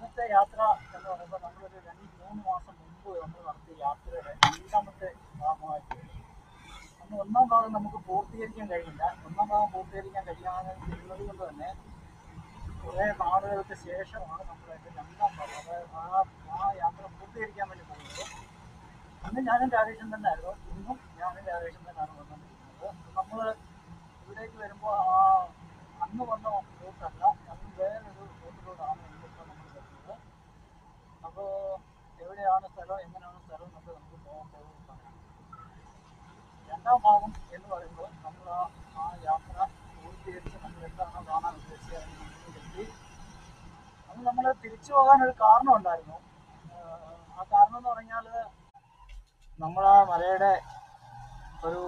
ഇന്നത്തെ യാത്ര എന്ന് പറയുമ്പോൾ നമ്മളൊരു 2-3 മാസം മുമ്പ് നമ്മൾ നടത്തിയ യാത്രയുടെ രണ്ടാമത്തെ ഭാഗമായിട്ട് അന്ന് ഒന്നാം ഭാഗം നമുക്ക് പൂർത്തീകരിക്കാൻ കഴിഞ്ഞില്ല. ഒന്നാം ഭാഗം പൂർത്തീകരിക്കാൻ കഴിയാതിരുന്നത് കൊണ്ട് തന്നെ കുറേ നാളുകൾക്ക് ശേഷമാണ് നമ്മളതിൻ്റെ രണ്ടാം ഭാഗം, അതായത് ആ യാത്ര പൂർത്തീകരിക്കാൻ വേണ്ടി പോകുന്നത്. അന്ന് ഞാനും രാജേഷൻ തന്നെ ആയിരുന്നു, ഇന്നും ഞാനും രാജേഷൻ തന്നെയാണ് വന്നുകൊണ്ടിരിക്കുന്നത്. നമ്മൾ ഇവിടേക്ക് വരുമ്പോൾ അന്ന് വന്ന റൂട്ടല്ല, അന്ന് വേറൊരു റൂട്ടിലൂടെയാണ് ഇന്നിപ്പോൾ നമ്മൾ വരുന്നത്. അപ്പോൾ എവിടെയാണ് സ്ഥലം, എങ്ങനെയാണ് സ്ഥലം എന്നൊക്കെ നമുക്ക് പോകുമ്പോൾ പറയാം. രണ്ടാം ഭാഗം എന്ന് പറയുമ്പോൾ നമ്മൾ ആ യാത്ര പൂർത്തീകരിച്ച് നമ്മൾ എന്താണോ കാണാൻ ഉദ്ദേശിച്ചത് അതിന് മുന്നിലെത്തി. അന്ന് നമ്മൾ തിരിച്ചു പോകാനൊരു കാരണം ഉണ്ടായിരുന്നു. ആ കാരണം എന്ന് പറഞ്ഞാൽ നമ്മൾ ആ മലയുടെ ഒരു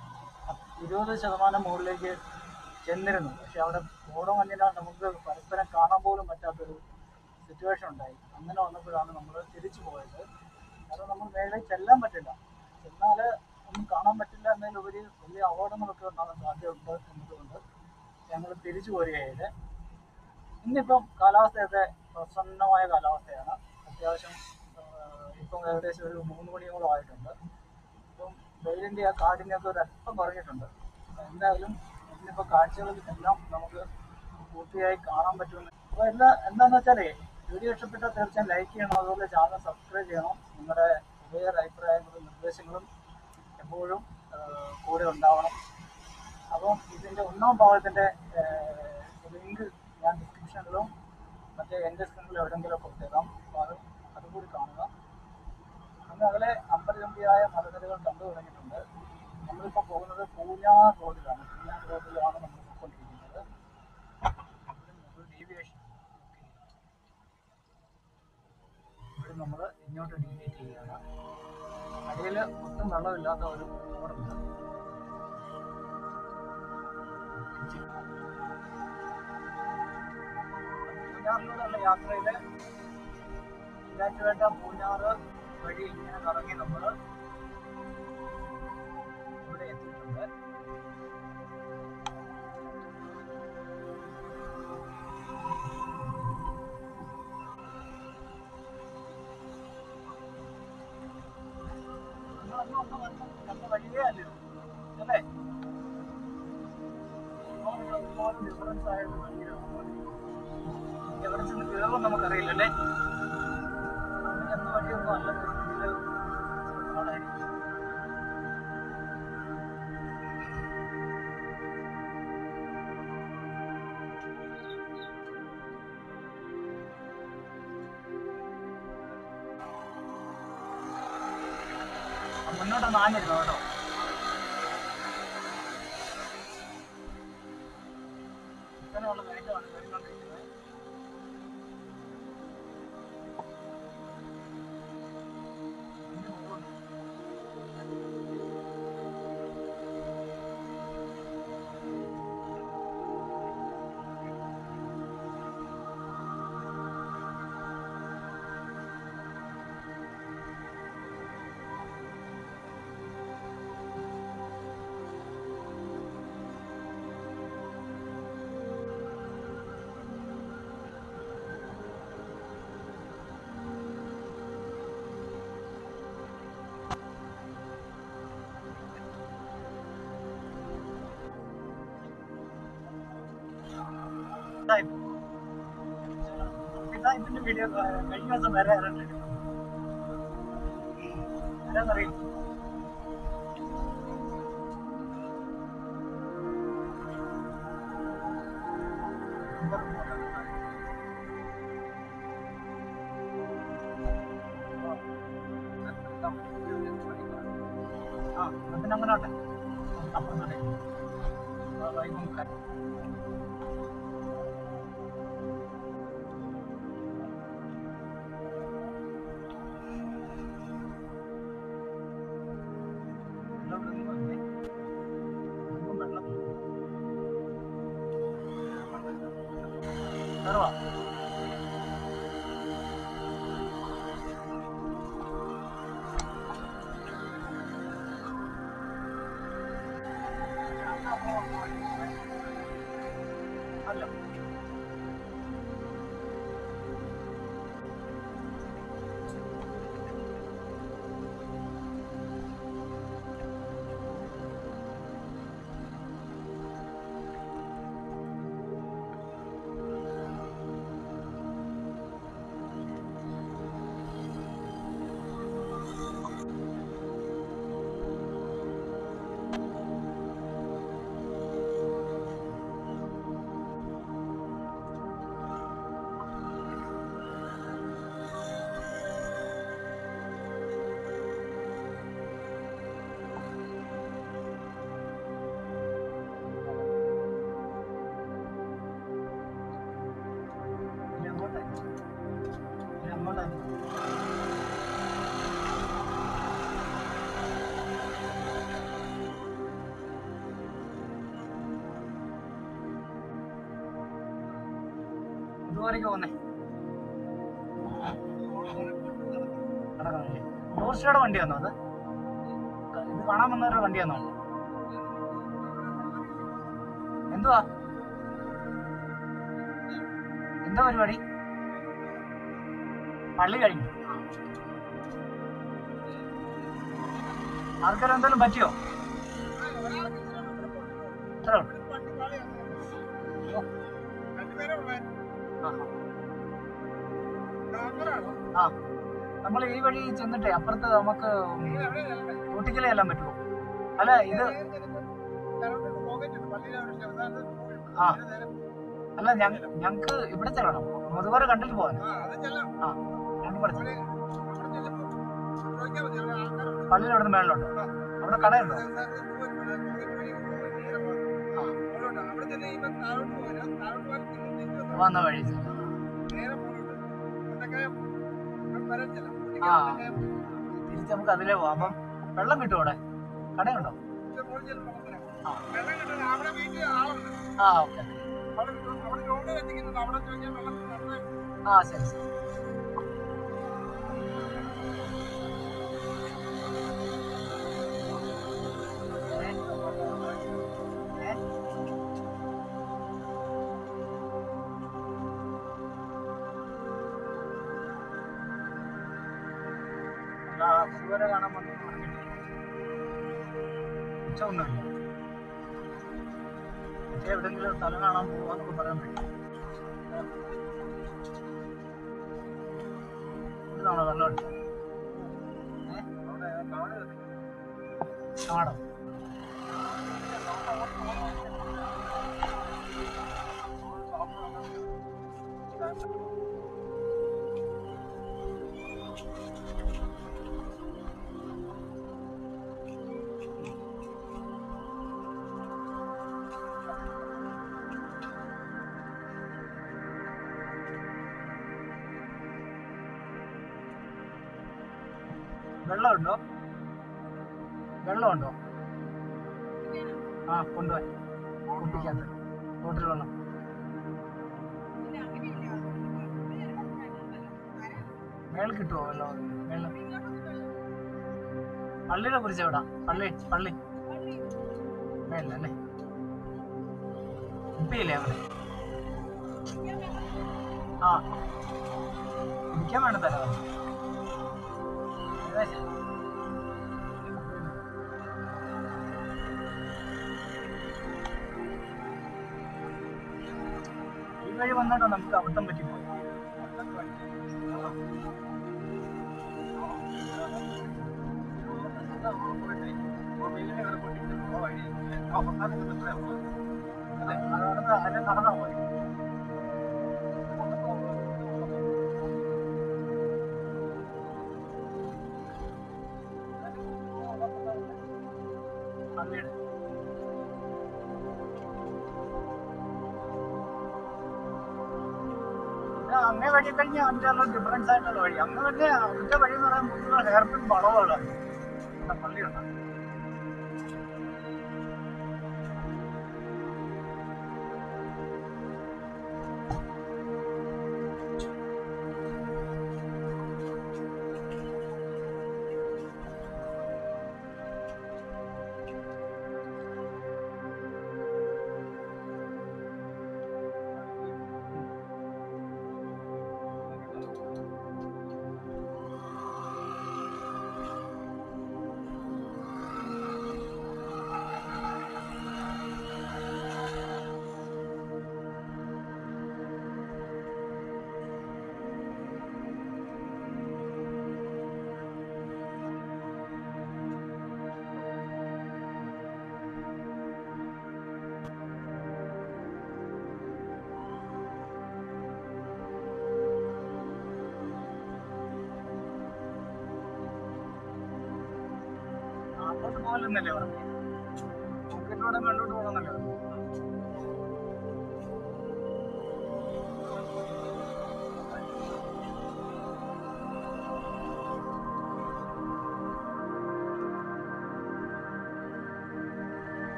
20% മുകളിലേക്ക് ചെന്നിരുന്നു. പക്ഷെ അവിടെ കോടമഞ്ഞിനാൽ നമുക്ക് പരസ്പരം കാണാൻ പോലും പറ്റാത്തൊരു സിറ്റുവേഷൻ ഉണ്ടായി. അങ്ങനെ വന്നപ്പോഴാണ് നമ്മൾ തിരിച്ചു പോയത്. കാരണം നമ്മൾ മേലെ ചെല്ലാൻ പറ്റില്ല, ചെന്നാൽ ഒന്നും കാണാൻ പറ്റില്ല എന്നതിലുപരി വലിയ അപകടങ്ങളൊക്കെ ഉണ്ടാകാൻ സാധ്യതയുണ്ട് എന്നതുകൊണ്ട് ഞങ്ങൾ തിരിച്ചു പോരുകയായത്. ഇന്നിപ്പം കാലാവസ്ഥയൊക്കെ പ്രസന്നമായ കാലാവസ്ഥയാണ്. അത്യാവശ്യം ഇപ്പം ഏകദേശം ഒരു 3 മണിയോളം ആയിട്ടുണ്ട്. ഇപ്പം വെയിലിൻ്റെ ആ കാഠിന്യമൊക്കെ ഒരല്പം കുറഞ്ഞിട്ടുണ്ട്. എന്തായാലും ഇന്നിപ്പോൾ കാഴ്ചകൾ എല്ലാം നമുക്ക് പൂർത്തിയായി കാണാൻ പറ്റുമെന്ന്. അപ്പോൾ എന്താണെന്ന് വെച്ചാലേ, വീഡിയോ ഇഷ്ടപ്പെട്ടാൽ തീർച്ചയായും ലൈക്ക് ചെയ്യണം, അതുപോലെ ചാനൽ സബ്സ്ക്രൈബ് ചെയ്യണം. നിങ്ങളുടെ വേറെ അഭിപ്രായങ്ങളും നിർദ്ദേശങ്ങളും എപ്പോഴും കൂടെ ഉണ്ടാവണം. അപ്പം ഇതിൻ്റെ ഒന്നാം ഭാഗത്തിൻ്റെ ലിങ്ക് ഞാൻ ഡിസ്ക്രിപ്ഷനിലും മറ്റേ എൻ്റെ സ്ക്രീനിലും എവിടെയെങ്കിലും കൊടുത്തേക്കാം. അപ്പോൾ അതുകൂടി കാണുക. അങ്ങ് അകലെ അമ്പരചുംബിയായ മലനിരകൾ കണ്ടു തുടങ്ങിയിട്ടുണ്ട്. നമ്മളിപ്പോൾ പോകുന്നത് പൂഞ്ഞാർ റോഡിലാണ്. പൂഞ്ഞാർ റോഡിലാണ് നമ്മൾ പോയിക്കൊണ്ടിരിക്കുന്നത്. ഡീവിയേഷൻ ഇവിടെ നമ്മൾ ഇങ്ങോട്ട് ഡീവിയേറ്റ് ചെയ്യുകയാണ്. അടിയിൽ ഒട്ടും വെള്ളമില്ലാത്ത ഒരു റോഡുണ്ട്. പൂഞ്ഞാറിലൂടെയുള്ള യാത്രയിൽ ഈരാറ്റുപേട്ട പൂഞ്ഞാർ വഴി ഇങ്ങനെ കറങ്ങി നമ്മൾ ഇവിടെ എത്തിയിട്ടുണ്ട്. നല്ല വഴിയേ അല്ലല്ലോ അല്ലേ? ഒരുപാട് ഡിഫറൻസ് ആയിട്ട് എവിടെ ചെന്ന് കയറും നമുക്കറിയില്ലല്ലേ. എന്ന വഴിയൊന്നും അല്ല രീതിയിൽ കാണാനായിരിക്കും. മുന്നോട്ടൊന്ന് ആഞ്ഞിരുന്നു കേട്ടോ. ഇങ്ങനെയുള്ള കയറ്റമാണ് വരുന്നുണ്ടിരിക്കുന്നത്. ഇതിന്റെ വീഡിയോ കഴിഞ്ഞ ദിവസം വരെ ആരാന്നറിയില്ല. അതിനങ്ങനെ ആട്ടെ. അപ്പം തന്നെ വൈകുന്നേരം അല്ല അതുകൊണ്ടായിരിക്കും. ഇതുവരെയൊക്കെ വന്നേ നടക്കണല്ലേ. ടൂറിസ്റ്റുകളുടെ വണ്ടിയാണോ അത്? ഇത് കാണാൻ വന്നവരുടെ വണ്ടിയാണോ? എന്തുവാ എന്താ പരിപാടി? പള്ളി കഴിഞ്ഞു. ആൾക്കാർ എന്തെങ്കിലും പറ്റിയോ? ആ, നമ്മൾ ഈ വഴി ചെന്നിട്ടേ അപ്പുറത്ത് നമുക്ക് ഊട്ടിക്കലേ എല്ലാം പറ്റുമോ? അല്ല ഇത് ആ അല്ല ഞങ്ങക്ക് ഇവിടെ ചെല്ലണം. മുതുവരെ കണ്ടിട്ട് പോകാൻ. ആ ഞങ്ങൾക്ക് പഠിച്ചു പള്ളിയിൽ അവിടെ നിന്ന് മേളിലോട്ടോ. അവിടെ കടയുണ്ടോ? വന്ന വഴി ആ തിരിച്ച് നമുക്ക് അതിലേ പോവാം. അപ്പം വെള്ളം കിട്ടും അവിടെ? കടയുണ്ടോ? ആ ഓക്കെ. ആ ശരി ശരി. ഇതുവരെ കാണാൻ വന്നു ഉച്ച ഒന്നുമില്ല. പക്ഷേ എവിടെയെങ്കിലും സ്ഥലം കാണാൻ പോവാന്നൊക്കെ പറയാൻ പറ്റും. ഇതാണോ വെള്ളം അടിച്ചത്? ആണോ? വെള്ളമുണ്ടോ? വെള്ളമുണ്ടോ? ആ കൊണ്ടുപോയി കുപ്പിക്കകത്ത് ബോട്ടിൽ വെള്ളം. മേൾ കിട്ടുമോ വെള്ളം? വെള്ളം പള്ളിയെ കുറിച്ച് എവിടാ? പള്ളി മേലല്ലേ? കുപ്പിയില്ലേ അങ്ങനെ? ആ കുടിക്കാൻ വേണ്ട തരാം. ഈ വഴി വന്നോട്ടോ നമുക്ക് അബദ്ധം പറ്റിപ്പോ. അതെ നടന്നാ പോയി. പള്ളിയുടെ അങ്ങേ വഴി കഴിഞ്ഞ് അതിൻ്റെ ഡിഫറൻസ് ആയിട്ടുള്ള വഴി. അങ്ങ് തന്നെ അതിൻ്റെ വഴി എന്ന് പറയുമ്പോൾ ഹെയർപിൻ വളവുകളാണ്. പള്ളിയുണ്ട്. അങ്ങോട്ട് പോകലെന്നല്ലേ പറഞ്ഞു? പോക്കറ്റിലൂടെ മേലോട്ട് പോകണമെന്നല്ലേ പറഞ്ഞു?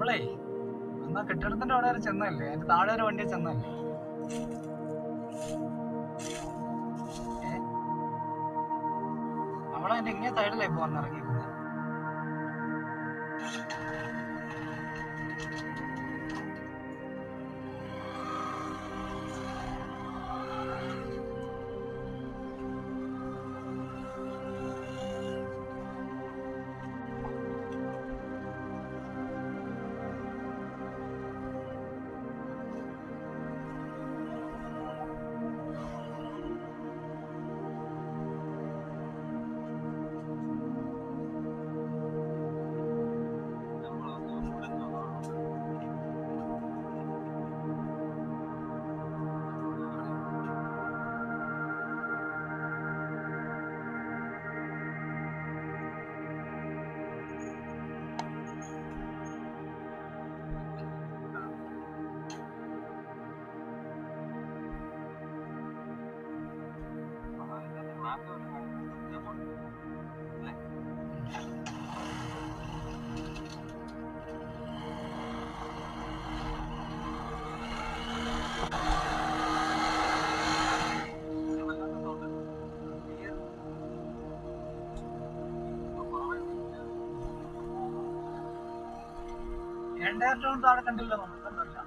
നമ്മളേ എന്നാ കെട്ടിടത്തിന്റെ അവിടെ വരെ ചെന്നല്ലേ, അതിന്റെ താഴെ ഒരു വണ്ടി ചെന്നല്ലേ? നമ്മളതിന്റെ ഇങ്ങനെ സൈഡിലേ പോകാൻ ഇറങ്ങിയിരിക്കുന്നത്. രണ്ടായിരം താഴെ കണ്ടില്ല നമുക്കല്ല.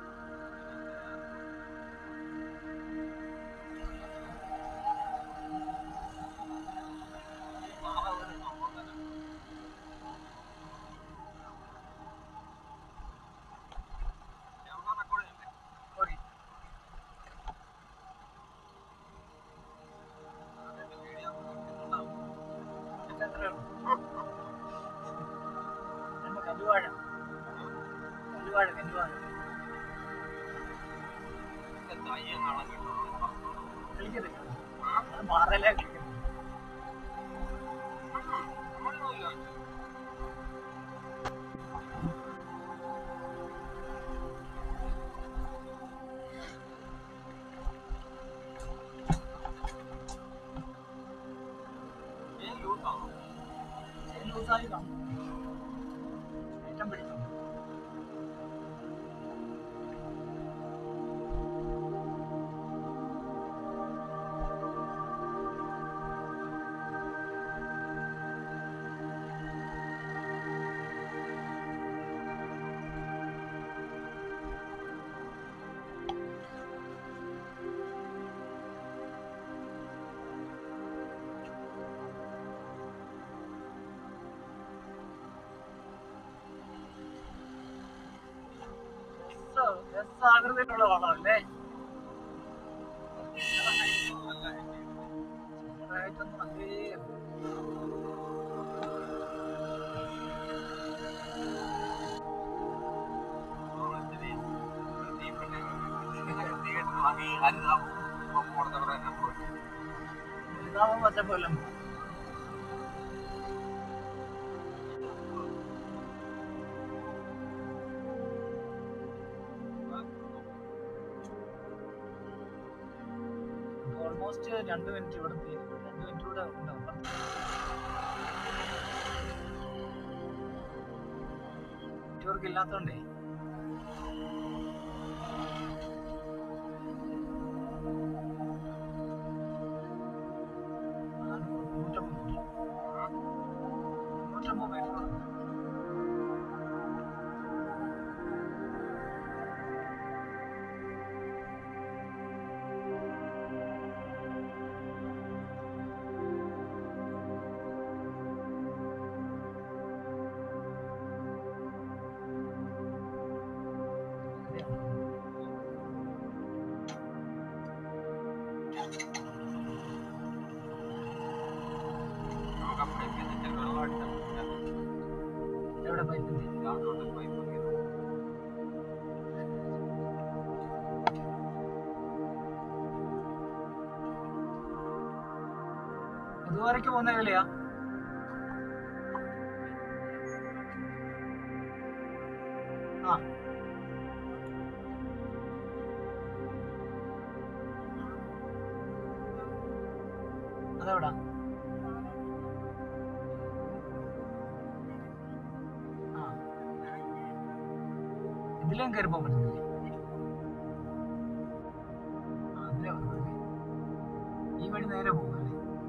കല്ലുവാഴ കല്ലുവാഴ കല്ലുവാഴ കളിക്കരുത്, അത് മാറല്ലേ കളിക്കുന്നത്. ലൂസായി കാണും, ഏറ്റവും പിടിക്കും. ആകൃതിയിലുള്ള വളമല്ലേ? പച്ചപ്പല്ല ഓൾമോസ്റ്റ് 2 മിനിറ്റ് ഇവിടെ 2 മിനിറ്റ് കൂടെ ഉണ്ടാവും. നെറ്റ്വർക്ക് ഇല്ലാത്തോണ്ടേ എവിടെ പൈപ്പിന്റെ ഇതുവരയ്ക്ക് പോകുന്ന എവിടെയാ? ആ അതെവിടാ? ആ ഇതിലേം കയറി പോകാൻ പറ്റുന്നില്ലേ? അതിലേ വന്നല്ലേ, ഈ വഴി നേരെ പോകുമല്ലേ?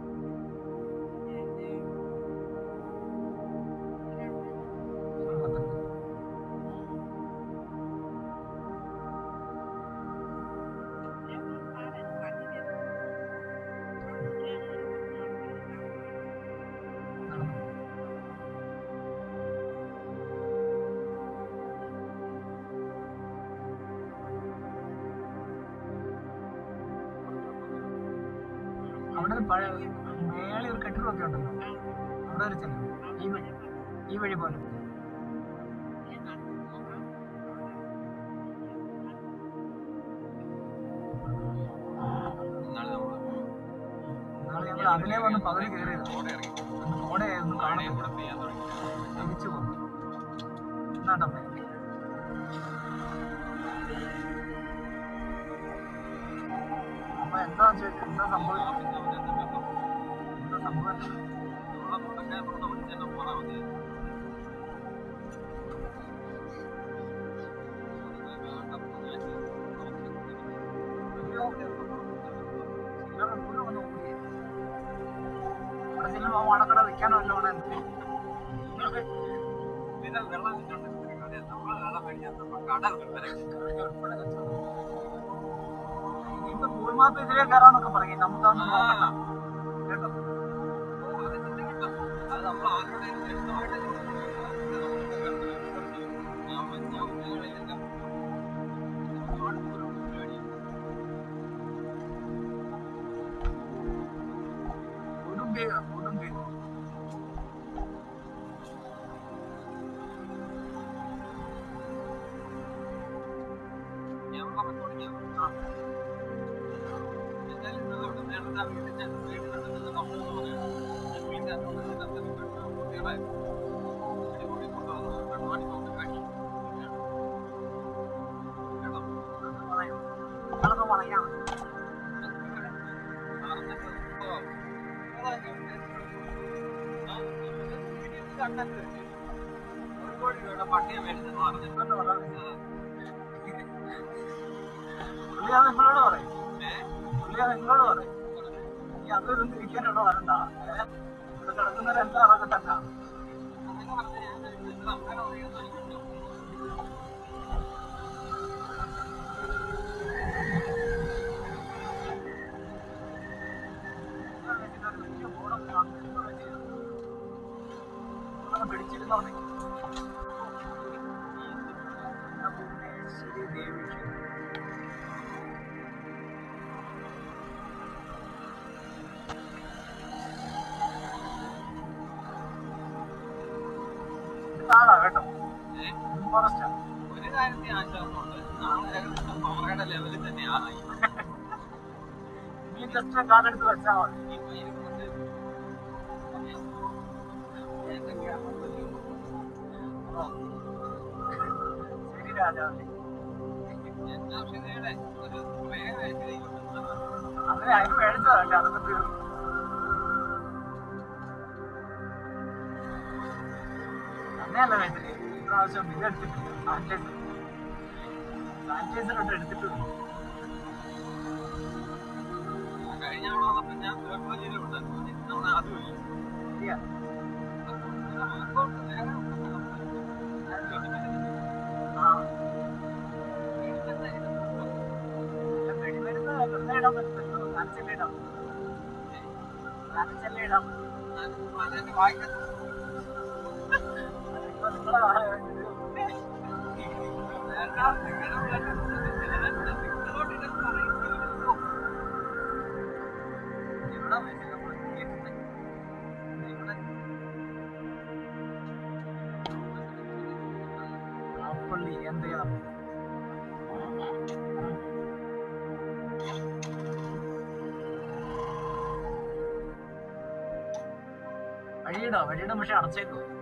അവിടെ പഴയ മേളി ഒരു കെട്ടിടമൊക്കെ ഉണ്ടല്ലോ, അവിടെ ഒരു ചെല്ലും. ഈ വഴി പോലെ ഞങ്ങൾ അതിലേ വന്ന് പകല് കയറിയത്. കോടയായിരുന്നു കാണുന്നില്ല, തിരിച്ചു പോകും. എന്നാട്ടപ്പേ അപ്പൊ എന്താ സംഭവിച്ചത്? എന്താ സംഭവിച്ചത്? മണക്കട വെക്കാനോ വല്ലോണം ഇപ്പൊ ഗൂഗിൾ മാപ്പ് ഇതിലേ കയറാന്നൊക്കെ പറയും. നമുക്കതൊന്നും നോക്കണ്ട കേട്ടോ. കൊടുമ്പേ പറയാം. നിങ്ങളോട് പറയും, നിങ്ങളോട് പറയും ഈ അതൊന്നും ഇരിക്കാനുള്ള വരണ്ട. ഇവിടെ കിടക്കുന്നവരെല്ലാം അതൊക്കെ തന്നെ. പിടിച്ചിരുന്നോ ഭുവനേശ്വരി ദേവി കാണാ കേട്ടോ. ഫോറസ്റ്റാ. ഒരു കാര്യത്തിൽ ആശ്വാസമുണ്ട്, നാളെ ലെവലിൽ തന്നെയാണ്. നീ ജസ്റ്റ് കാർഡെടുത്ത് വെച്ചാൽ മതി. ശരി രാജാവേ, അങ്ങനെ അതിന് മേടിച്ചതല്ലേ, അതൊക്കെ തീർന്നു. അങ്ങനെയല്ല മേടിച്ചില്ലേ, ഇപ്രാവശ്യം ഇത് എടുത്തിട്ടില്ല, സാനിറ്റൈസർ കൊണ്ട് എടുത്തിട്ടുണ്ട്. വെടിമരുന്ന് വെറുതെ ഇടാൻ പറ്റില്ലല്ലോ, നനച്ചല്ലേ ഇടാം, നനച്ചല്ലേ ഇടാം. പള്ളി എന്ത് ചെയ്യണം? വഴിയിടാം പക്ഷെ അടച്ചേക്കോ.